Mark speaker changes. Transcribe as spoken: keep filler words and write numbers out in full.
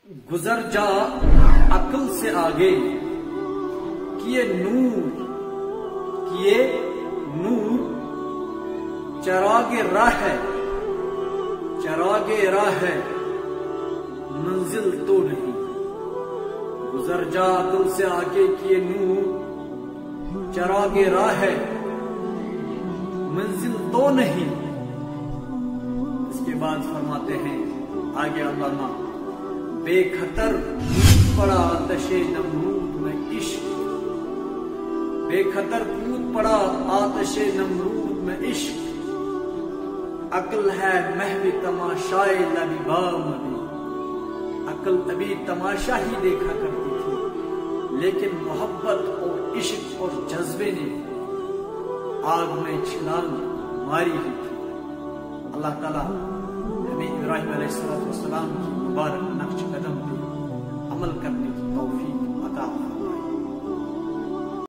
Speaker 1: गुजर जा अक्ल से आगे, किए नूर किए नूर, चरागे राह है चरागे राह है, मंजिल तो नहीं। गुजर जा अक्ल से आगे, किए नूर चरागे राह है, मंजिल तो नहीं। इसके बाद फरमाते हैं आगे अल्लामा, बेखतर पड़ा आतशे नमरूद में इश्क, बेखतर कूद पड़ा आतशे नमरूद में इश्क, अक्ल है महवी तमाशाए लबीबाम में। अक्ल अभी तमाशा ही देखा करती थी, लेकिन मोहब्बत और इश्क और जज्बे ने आग में छलांग मारी ही थी। अल्लाह ताला हमें इब्राहिम अलैहिस्सलाम की मुबारक नक्श कदम पे अमल करने